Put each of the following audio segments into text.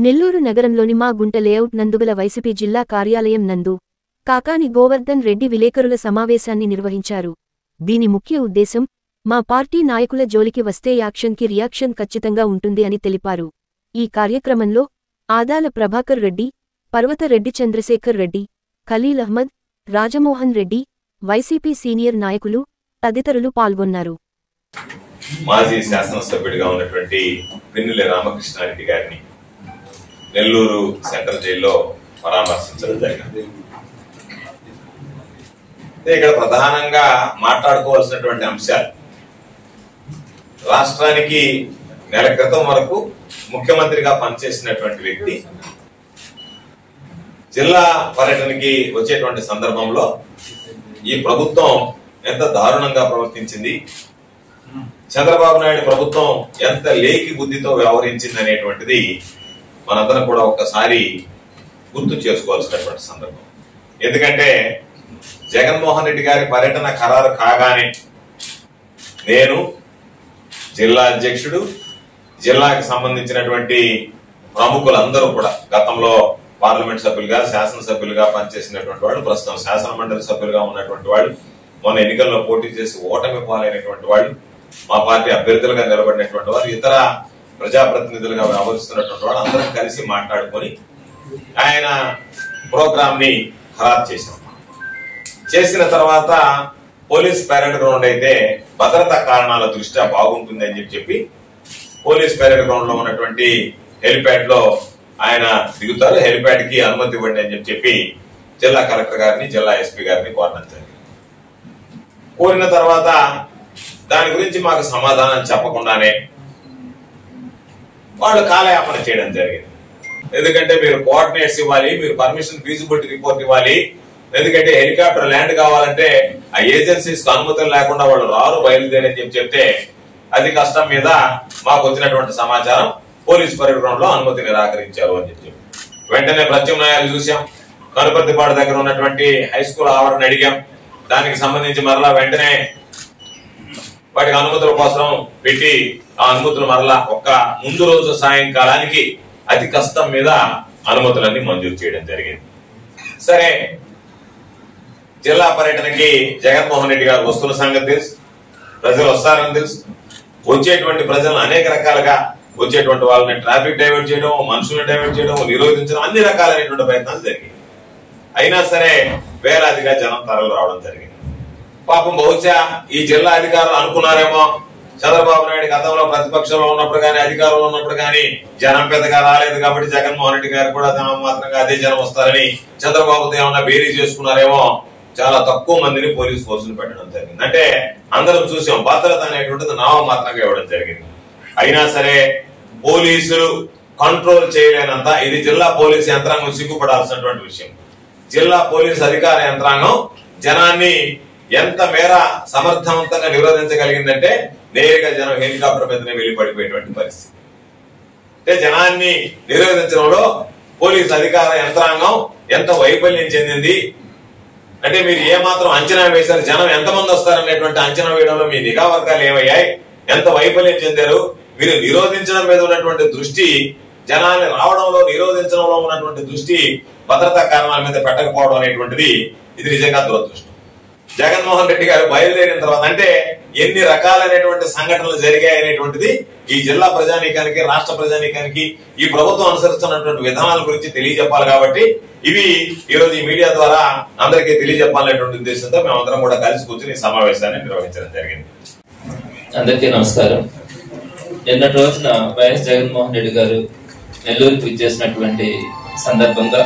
నెల్లూరు నగరంలోని మా గుంట లేఅవుట్ నందుగల వైసీపీ జిల్లా కార్యాలయం నందు కాకాని గోవర్ధన్ రెడ్డి విలేకరుల సమావేశాన్ని నిర్వహించారు. దీని ముఖ్య ఉద్దేశం, మా పార్టీ నాయకుల జోలికి వస్తే యాక్షన్కి రియాక్షన్ ఖచ్చితంగా ఉంటుంది అని తెలిపారు. ఈ కార్యక్రమంలో ఆదాల ప్రభాకర్ రెడ్డి, పర్వత రెడ్డి, చంద్రశేఖర్ రెడ్డి, ఖలీల్ అహ్మద్, రాజమోహన్ రెడ్డి, వైసీపీ సీనియర్ నాయకులు తదితరులు పాల్గొన్నారు. మాజీ శాసనసభ్యుడిగా ఉన్నటువంటి పిన్నెల్లి రామకృష్ణారెడ్డి గారిని నెల్లూరు సెంట్రల్ జైల్లో పరామర్శించడం జరిగింది. ఇక్కడ ప్రధానంగా మాట్లాడుకోవాల్సినటువంటి అంశాలు, రాష్ట్రానికి నెల క్రితం వరకు ముఖ్యమంత్రిగా పనిచేసినటువంటి వ్యక్తి జిల్లా పర్యటనకి వచ్చేటువంటి సందర్భంలో ఈ ప్రభుత్వం ఎంత దారుణంగా ప్రవర్తించింది, చంద్రబాబు నాయుడు ప్రభుత్వం ఎంత లేకి బుద్ధితో వ్యవహరించింది అనేటువంటిది మనందరం కూడా ఒక్కసారి గుర్తు చేసుకోవాల్సినటువంటి సందర్భం. ఎందుకంటే జగన్మోహన్ రెడ్డి గారి పర్యటన ఖరారు కాగానే నేను, జిల్లా అధ్యక్షుడు, జిల్లాకి సంబంధించినటువంటి ప్రముఖులందరూ కూడా గతంలో పార్లమెంట్ సభ్యులుగా, శాసనసభ్యులుగా పనిచేసినటువంటి వాళ్ళు, ప్రస్తుతం శాసన మండలి సభ్యులుగా ఉన్నటువంటి వాళ్ళు, మొన్న ఎన్నికల్లో పోటీ చేసి ఓటమి పాలైనటువంటి వాళ్ళు, మా పార్టీ అభ్యర్థులుగా నిలబడినటువంటి వారు, ఇతర ప్రజాప్రతినిధులుగా వ్యవహరిస్తున్నటువంటి వాళ్ళు అందరం కలిసి మాట్లాడుకొని ఆయన ప్రోగ్రామ్ ని ఖరారు చేసిన తర్వాత పోలీస్ పరేడ్ గ్రౌండ్ అయితే భద్రతా కారణాల దృష్ట్యా బాగుంటుంది అని చెప్పి పోలీస్ పరేడ్ గ్రౌండ్ లో ఉన్నటువంటి హెలిప్యాడ్ లో ఆయన దిగుతారు. హెలిప్యాడ్ కి అనుమతి ఇవ్వండి అని చెప్పి జిల్లా కలెక్టర్ గారిని, జిల్లా ఎస్పీ గారిని కోరడం జరిగింది. కోరిన తర్వాత దాని గురించి మాకు సమాధానం చెప్పకుండానే వాళ్ళు కాలయాపన చేయడం జరిగింది. ఎందుకంటే మీరు కోఆర్డినేట్స్ ఇవ్వాలి, మీరు పర్మిషన్ ఫీజిబిలిటీ రిపోర్ట్ ఇవ్వాలి, ఎందుకంటే హెలికాప్టర్ ల్యాండ్ కావాలంటే ఆ ఏజెన్సీస్ అనుమతులు లేకుండా వాళ్ళు రారు, బయలుదేరని చెప్తే అది కష్టం మీద మాకు వచ్చినటువంటి సమాచారం పోలీస్ పరేడ్ గ్రౌండ్ లో అనుమతి నిరాకరించారు అని చెప్పి వెంటనే ప్రత్యామ్నాయాలు చూసాం. కనుపర్తిపాడు దగ్గర ఉన్నటువంటి హై స్కూల్ ఆవరణ అడిగాం. దానికి సంబంధించి మరలా వెంటనే వాటికి అనుమతుల కోసం పెట్టి ఆ అనుమతులు మరలా ఒక్క ముందు రోజు సాయంకాలానికి అతి కష్టం మీద అనుమతులన్నీ మంజూరు చేయడం జరిగింది. సరే, జిల్లా పర్యటనకి జగన్మోహన్ రెడ్డి గారు వస్తున్న సంగతి తెలుసు, ప్రజలు వస్తారని తెలుసు. వచ్చేటువంటి ప్రజలను అనేక రకాలుగా వచ్చేటువంటి వాళ్ళని ట్రాఫిక్ డైవర్ట్ చేయడం, మనుషులను డైవర్ట్ చేయడం, నిరోధించడం, అన్ని రకాలైనటువంటి ప్రయత్నాలు జరిగాయి. అయినా సరే వేలాదిగా జనం తరలి రావడం జరిగింది. పాపం బహుశా ఈ జిల్లా అధికారులు అనుకున్నారేమో, చంద్రబాబు నాయుడు గతంలో ప్రతిపక్షంలో ఉన్నప్పుడు కానీ, అధికారంలో ఉన్నప్పుడు కానీ జనం పెద్దగా రాలేదు కాబట్టి జగన్మోహన్ రెడ్డి గారు కూడా మాత్రంగా అదే జనం వస్తారని చంద్రబాబుతో ఏమన్నా బేరీ చేసుకున్నారేమో. చాలా తక్కువ మందిని పోలీస్ ఫోర్సులు పెట్టడం జరిగింది. అంటే అందరం చూసాం, భద్రత అనేటువంటిది నామమాత్రంగా ఇవ్వడం జరిగింది. అయినా సరే పోలీసులు కంట్రోల్ చేయలేనంత ఇది జిల్లా పోలీసు యంత్రాంగం సిగ్గుపడాల్సినటువంటి విషయం. జిల్లా పోలీసు అధికార యంత్రాంగం జనాన్ని ఎంత మేర సమర్థవంతంగా నిరోధించగలిగిందంటే నేరుగా జనం హెలికాప్టర్ మీదనే వెళ్లి పడిపోయేటువంటి పరిస్థితి. అంటే జనాన్ని నిరోధించడంలో పోలీసు అధికార యంత్రాంగం ఎంత వైఫల్యం చెందింది అంటే మీరు ఏమాత్రం అంచనా వేశారు, జనం ఎంతమంది వస్తారనేటువంటి అంచనా వేయడంలో మీ నిఘా వర్గాలు ఏమయ్యాయి, ఎంత వైఫల్యం చెందారు, మీరు నిరోధించడం మీద ఉన్నటువంటి దృష్టి, జనాన్ని రావడంలో నిరోధించడంలో ఉన్నటువంటి దృష్టి భద్రతా కారణాల మీద పెట్టకపోవడం అనేటువంటిది ఇది నిజంగా దురదృష్టం. జగన్మోహన్ రెడ్డి గారు బయలుదేరిన తర్వాత అంటే ఎన్ని రకాలైనటువంటి సంఘటనలు జరిగాయి అనేటువంటిది ఈ జిల్లా ప్రజానీకానికి, రాష్ట్ర ప్రజానీకానికి ఈ ప్రభుత్వం అనుసరిస్తున్నటువంటి విధానాల గురించి తెలియజెప్పాలి. కాబట్టి ఇవి ఈ రోజు ఈ మీడియా ద్వారా అందరికీ తెలియజెప్పాలనేటువంటి ఉద్దేశంతో మేమందరం కూడా కలిసి కూర్చుని సమావేశాన్ని నిర్వహించడం జరిగింది. అందరికీ నమస్కారం. నిన్నటి రోజున వైఎస్ జగన్మోహన్ రెడ్డి గారు నెల్లూరుకు విచ్చేసినటువంటి సందర్భంగా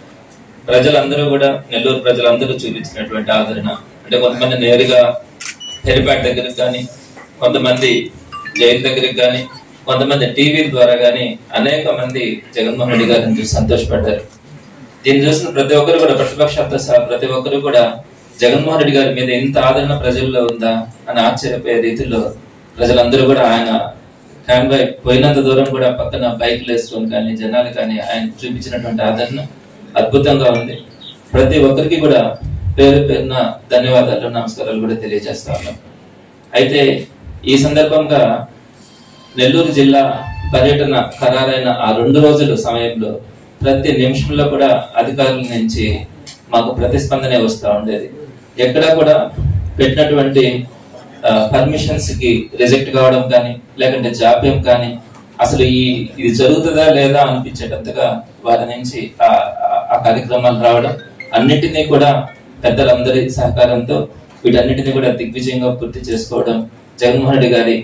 ప్రజలందరూ కూడా, నెల్లూరు ప్రజలందరూ చూపించినటువంటి ఆదరణ అంటే కొంతమంది నేరుగా హెలిప్యాడ్ దగ్గరికి కానీ, కొంతమంది జైలు దగ్గరికి కానీ, కొంతమంది టీవీ ద్వారా కానీ అనేక మంది జగన్మోహన్ రెడ్డి గారిని చూసి సంతోషపడ్డారు. దీన్ని చూసిన ప్రతి ఒక్కరు కూడా, ప్రతిపక్షాలతో సహా ప్రతి ఒక్కరు కూడా జగన్మోహన్ రెడ్డి గారి మీద ఇంత ఆదరణ ప్రజల్లో ఉందా అని ఆశ్చర్యపోయే రీతిలో ప్రజలందరూ కూడా ఆయన కాన్వాయ్ పోయినంత దూరం కూడా పక్కన బైక్లు వేసుకొని కానీ, జనాలు కానీ ఆయన చూపించినటువంటి ఆదరణ అద్భుతంగా ఉంది. ప్రతి ఒక్కరికి కూడా పేరు పేరున ధన్యవాదాలు, నమస్కారాలు కూడా తెలియజేస్తా ఉన్నాం. అయితే ఈ సందర్భంగా నెల్లూరు జిల్లా పర్యటన ఖరారైన ఆ 2 రోజుల సమయంలో ప్రతి నిమిషంలో కూడా అధికారుల నుంచి మాకు ప్రతిస్పందనే వస్తూ ఉండేది. ఎక్కడా కూడా పెట్టినటువంటి పర్మిషన్స్ కి రిజెక్ట్ కావడం కానీ, లేకుంటే జాప్యం కానీ, అసలు ఇది జరుగుతుందా లేదా అనిపించేటంతగా వారి నుంచి ఆ కార్యక్రమాలు రావడం, అన్నింటినీ కూడా పెద్దలందరి సహకారంతో వీటన్నిటిని కూడా దిగ్విజయంగా పూర్తి చేసుకోవడం, జగన్మోహన్ రెడ్డి గారి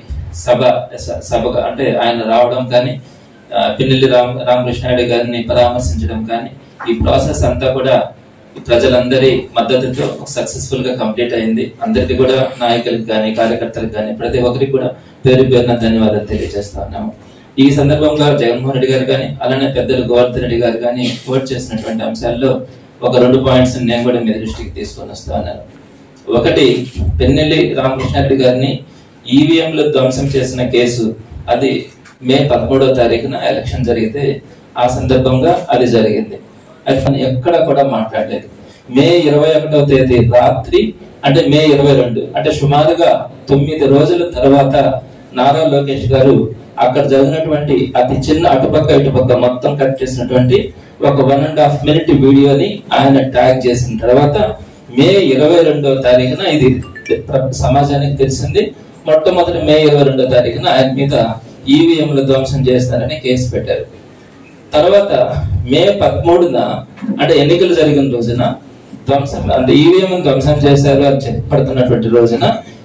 సభగా అంటే ఆయన రావడం కానీ, పిన్నెల్లి రామకృష్ణారెడ్డి గారిని పరామర్శించడం కానీ, ఈ ప్రాసెస్ అంతా కూడా ప్రజలందరి మద్దతుతో సక్సెస్ఫుల్ గా కంప్లీట్ అయింది. అందరికీ కూడా నాయకులకు కానీ, కార్యకర్తలకు కానీ ప్రతి ఒక్కరికి కూడా పేరు పేరున ధన్యవాదాలు తెలియజేస్తా ఉన్నాము. ఈ సందర్భంగా జగన్మోహన్ రెడ్డి గారు కానీ, అలానే పెద్దలు గోవర్ధన్ రెడ్డి గారు కానీ కోట్ చేసినటువంటి అంశాల్లో ఒక 2 పాయింట్స్ నేను కూడా మీ దృష్టికి తీసుకొని వస్తా ఉన్నాను. ఒకటి, పిన్నెల్లి రామకృష్ణారెడ్డి గారిని ఈవీఎంలు ధ్వంసం చేసిన కేసు, అది మే 13వ తారీఖున ఎలక్షన్ జరిగితే ఆ సందర్భంగా అది జరిగింది. అది ఎక్కడ కూడా మాట్లాడలేదు. మే 21వ తేదీ రాత్రి అంటే మే 22 అంటే సుమారుగా 9 రోజుల తర్వాత నారా లోకేష్ గారు అక్కడ జరిగినటువంటి అతి చిన్న అటుపక్క ఇటుపక్క మొత్తం కట్ చేసినటువంటి ఒక 1.5 minute వీడియోని ఆయన ట్యాగ్ చేసిన తర్వాత మే 22వ తారీఖున ఇది సమాజానికి తెలిసింది. మొట్టమొదటి మే 22వ తారీఖున ఆయన మీద ఈవీఎంలు ధ్వంసం చేస్తారని కేసు పెట్టారు. తర్వాత మే 13న అంటే ఎన్నికలు జరిగిన రోజున ధ్వంసం అంటే ఈవీఎం ధ్వంసం చేశారు అని చెప్పబడుతున్నటువంటి రోజున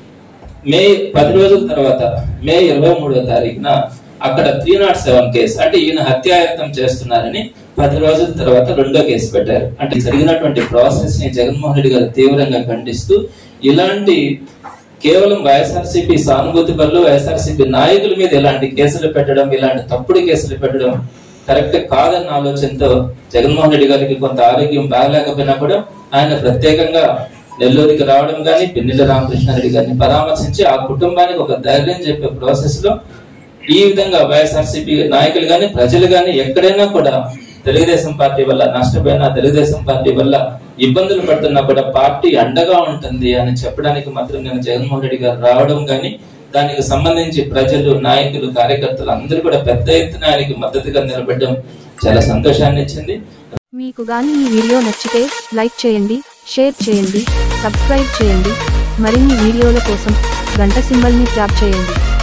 మే 10 రోజుల తర్వాత మే 23వ తారీఖున అక్కడ 307 కేసు అంటే ఈయన హత్యాయత్నం చేస్తున్నారని 10 రోజుల తర్వాత 2వ కేసు పెట్టారు. అంటే జరిగినటువంటి ప్రాసెస్ ని జగన్మోహన్ రెడ్డి గారు తీవ్రంగా ఖండిస్తూ, ఇలాంటి కేవలం వైఎస్ఆర్సీపీ సానుభూతి పనులు, వైఎస్ఆర్సీపీ నాయకుల మీద ఇలాంటి కేసులు పెట్టడం, ఇలాంటి తప్పుడు కేసులు పెట్టడం కరెక్ట్ కాదన్న ఆలోచనతో జగన్మోహన్ రెడ్డి గారికి కొంత ఆరోగ్యం బాగలేకపోయినా కూడా ఆయన ప్రత్యేకంగా నెల్లూరుకి రావడం కానీ, పిన్నెల్లి రామకృష్ణారెడ్డి గారిని పరామర్శించి ఆ కుటుంబానికి ఒక ధైర్యం చెప్పే ప్రాసెస్ లో ఈ విధంగా వైఎస్ఆర్సీపీ నాయకులు కానీ, ప్రజలు కానీ ఎక్కడైనా కూడా తెలుగుదేశం పార్టీ వల్ల నష్టపోయినా, తెలుగుదేశం పార్టీ వల్ల ఇబ్బందులు పడుతున్నా కూడా పార్టీ అండగా ఉంటుంది అని చెప్పడానికి మాత్రం నేను జగన్మోహన్ రెడ్డి గారు రావడం కానీ, దానికి సంబంధించి ప్రజలు, నాయకులు, కార్యకర్తలు అందరూ కూడా పెద్ద ఎత్తున ఆయనకి మద్దతుగా నిలబడడం చాలా సంతోషాన్ని ఇచ్చింది. మీకు గాని ఈ వీడియో నచ్చితే లైక్ చేయండి, షేర్ చేయండి, సబ్స్క్రైబ్ చేయండి. మరిన్ని వీడియోల కోసం గంట సింబల్ని ట్యాప్ చేయండి.